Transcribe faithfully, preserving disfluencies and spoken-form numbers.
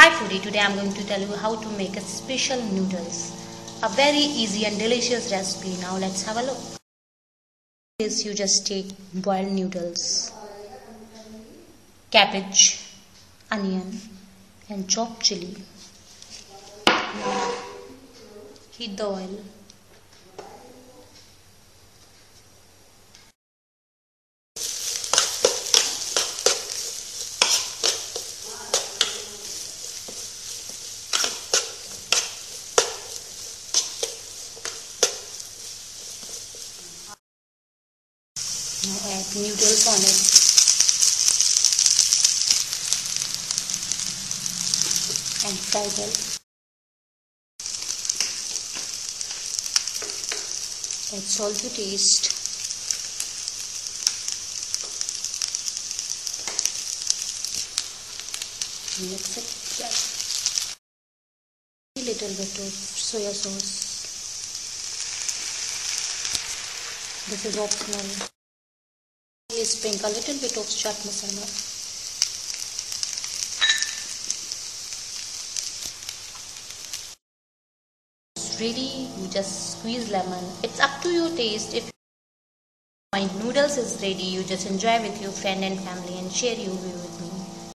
Hi foodie, today I am going to tell you how to make a special noodles. A very easy and delicious recipe. Now let's have a look. This you just take boiled noodles, cabbage, onion and chopped chili. Heat the oil. Now add noodles on it. And fry well. Add salt to taste. Mix it well. A little bit of soya sauce. This is optional. Please sprinkle a little bit of chaat masala. It's ready. You just squeeze lemon. It's up to your taste. If my noodles is ready, you just enjoy with your friend and family and share your view with me.